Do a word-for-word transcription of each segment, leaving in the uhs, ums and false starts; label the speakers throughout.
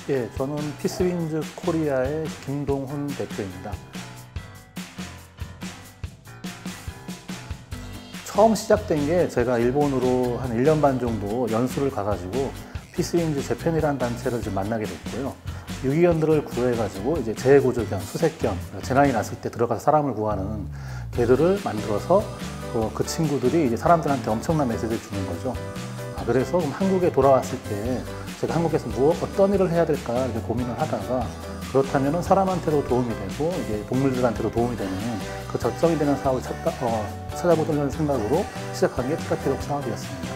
Speaker 1: 예, 저는 피스윈즈 코리아의 김동훈 대표입니다. 처음 시작된 게 제가 일본으로 한 일 년 반 정도 연수를 가가지고 피스윈즈 재팬이라는 단체를 좀 만나게 됐고요. 유기견들을 구해가지고 이제 재구조견, 수색견, 재난이 났을 때 들어가서 사람을 구하는 개들을 만들어서 그 친구들이 이제 사람들한테 엄청난 메시지를 주는 거죠. 아, 그래서 그럼 한국에 돌아왔을 때 제가 한국에서 무엇, 어떤 일을 해야 될까 이렇게 고민을 하다가 그렇다면 사람한테도 도움이 되고 이제 동물들한테도 도움이 되는 그 적성이 되는 사업을 찾다, 어, 찾아보려는 생각으로 시작한 게 테라피독 사업이었습니다.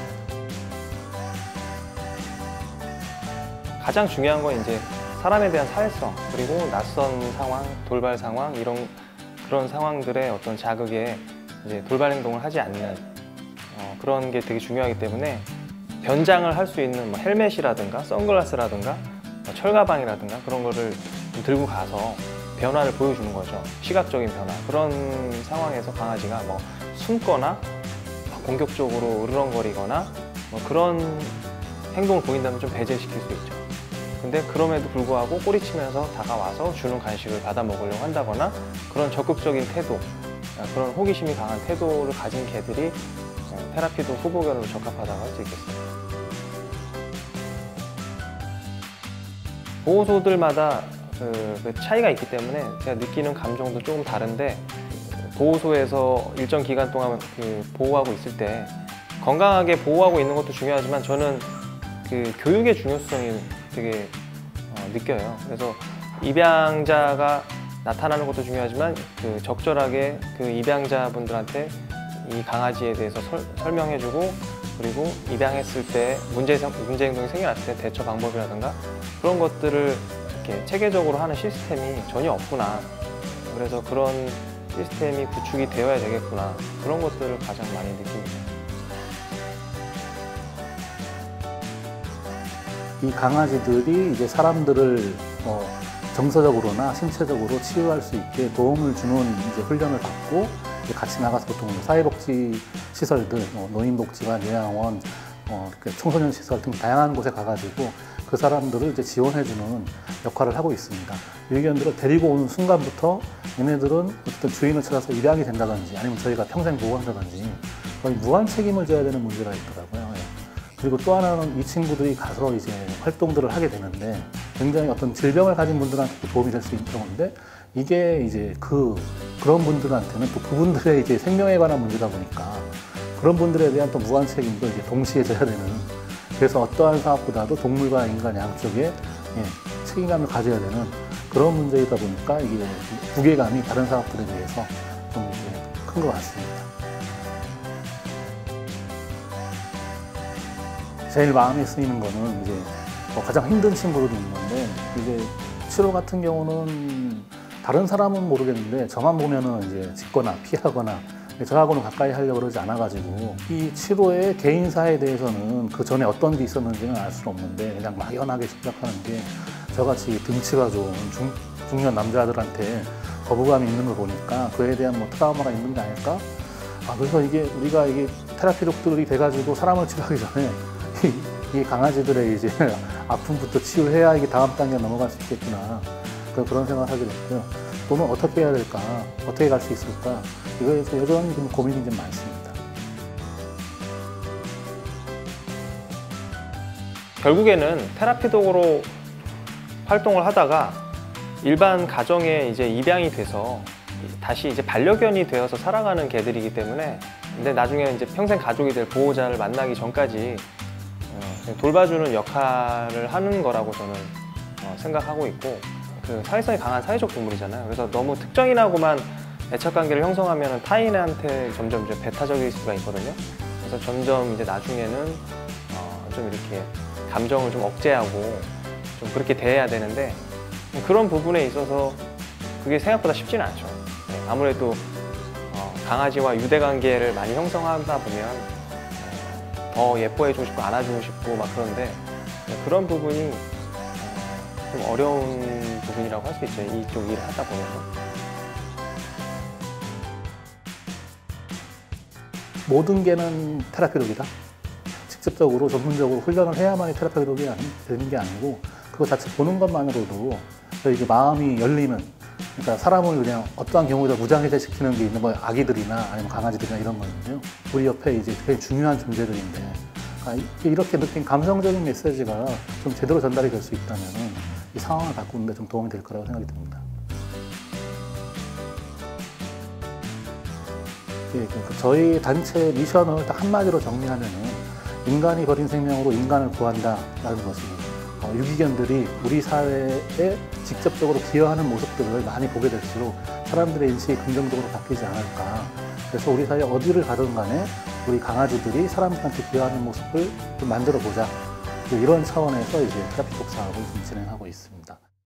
Speaker 2: 가장 중요한 건 이제 사람에 대한 사회성, 그리고 낯선 상황, 돌발 상황, 이런 그런 상황들의 어떤 자극에 이제 돌발 행동을 하지 않는 어, 그런 게 되게 중요하기 때문에 변장을 할 수 있는 뭐 헬멧이라든가 선글라스라든가 뭐 철가방이라든가 그런 거를 들고 가서 변화를 보여주는 거죠. 시각적인 변화. 그런 상황에서 강아지가 뭐 숨거나 공격적으로 으르렁거리거나 뭐 그런 행동을 보인다면 좀 배제시킬 수 있죠. 근데 그럼에도 불구하고 꼬리치면서 다가와서 주는 간식을 받아 먹으려고 한다거나 그런 적극적인 태도, 그런 호기심이 강한 태도를 가진 개들이 테라피독 후보견으로 적합하다고 할 수 있겠습니다. 보호소들마다 그, 그 차이가 있기 때문에 제가 느끼는 감정도 조금 다른데, 보호소에서 일정 기간 동안 그 보호하고 있을 때 건강하게 보호하고 있는 것도 중요하지만 저는 그 교육의 중요성이 되게 어, 느껴요. 그래서 입양자가 나타나는 것도 중요하지만 그 적절하게 그 입양자분들한테 이 강아지에 대해서 설, 설명해주고, 그리고 입양했을 때 문제, 문제 행동이 생겨났을 때 대처 방법이라든가 그런 것들을 이렇게 체계적으로 하는 시스템이 전혀 없구나. 그래서 그런 시스템이 구축이 되어야 되겠구나. 그런 것들을 가장 많이 느낍니다.
Speaker 1: 이 강아지들이 이제 사람들을 어, 정서적으로나 신체적으로 치유할 수 있게 도움을 주는 이제 훈련을 받고 이제 같이 나가서 보통 사회복지 시설들, 어, 노인복지관, 요양원, 어, 청소년 시설 등 다양한 곳에 가가지고 그 사람들을 이제 지원해주는 역할을 하고 있습니다. 유기견들을 데리고 오는 순간부터 얘네들은 어쨌든 주인을 찾아서 입양이 된다든지 아니면 저희가 평생 보호한다든지 거의 무한 책임을 져야 되는 문제가 있더라고요. 그리고 또 하나는 이 친구들이 가서 이제 활동들을 하게 되는데 굉장히 어떤 질병을 가진 분들한테 도움이 될 수 있는 경우인데, 이게 이제 그, 그런 분들한테는 또 그분들의 이제 생명에 관한 문제다 보니까 그런 분들에 대한 또 무한 책임도 이제 동시에 져야 되는, 그래서 어떠한 사업보다도 동물과 인간 양쪽에 예, 책임감을 가져야 되는 그런 문제이다 보니까 이게 무게감이 다른 사업들에 비해서 좀 큰 것 같습니다. 제일 마음에 쓰이는 거는 이제 뭐 가장 힘든 친구들도 있는데, 이제 치료 같은 경우는 다른 사람은 모르겠는데 저만 보면은 이제 짖거나 피하거나 저하고는 가까이 하려고 그러지 않아가지고, 이 치료의 개인사에 대해서는 그 전에 어떤 게 있었는지는 알 수 없는데 그냥 막연하게 생각하는 게, 저같이 등치가 좋은 중, 중년 남자들한테 거부감이 있는 걸 보니까 그에 대한 뭐 트라우마가 있는 게 아닐까? 아, 그래서 이게 우리가 이게 테라피독들이 돼가지고 사람을 치료하기 전에 이, 이 강아지들의 이제 아픔부터 치유해야 이게 다음 단계에 넘어갈 수 있겠구나. 그런 생각을 하게 됐고요. 또는 어떻게 해야 될까? 어떻게 갈 수 있을까? 이거에 대해서 여전히 좀 고민이 좀 많습니다.
Speaker 2: 결국에는 테라피독으로 활동을 하다가 일반 가정에 이제 입양이 돼서 다시 이제 반려견이 되어서 살아가는 개들이기 때문에, 근데 나중에 이제 평생 가족이 될 보호자를 만나기 전까지 돌봐주는 역할을 하는 거라고 저는 생각하고 있고, 그 사회성이 강한 사회적 동물이잖아요. 그래서 너무 특정인하고만 애착관계를 형성하면 타인한테 점점 이제 배타적일 수가 있거든요. 그래서 점점 이제 나중에는 어 좀 이렇게 감정을 좀 억제하고 좀 그렇게 대해야 되는데, 그런 부분에 있어서 그게 생각보다 쉽지는 않죠. 네, 아무래도 어 강아지와 유대관계를 많이 형성하다 보면 어 더 예뻐해주고 싶고 안아주고 싶고 막 그런데, 그런 부분이 좀 어려운 부분이라고 할 수 있죠. 이쪽 일을 하다 보면.
Speaker 1: 모든 개는 테라피독이다. 직접적으로 전문적으로 훈련을 해야만이 테라피독이 되는 게 아니고, 그거 자체 보는 것만으로도 이게 마음이 열리는, 그러니까 사람을 그냥 어떠한 경우에도 무장해제시키는 게 있는 뭐 아기들이나 아니면 강아지들이나 이런 거는요. 우리 옆에 이제 되게 중요한 존재들인데 아, 이렇게 느낀 감성적인 메시지가 좀 제대로 전달이 될 수 있다면 이 상황을 바꾸는 데 좀 도움이 될 거라고 생각이 듭니다. 예, 그 저희 단체 미션을 딱 한마디로 정리하면은 인간이 버린 생명으로 인간을 구한다라는 것이 어, 유기견들이 우리 사회에 직접적으로 기여하는 모습들을 많이 보게 될수록 사람들의 인식이 긍정적으로 바뀌지 않을까. 그래서 우리 사회 어디를 가든 간에 우리 강아지들이 사람들한테 기여하는 모습을 좀 만들어 보자. 이런 차원에서 이제 테라피톡 사업을 좀 진행하고 있습니다.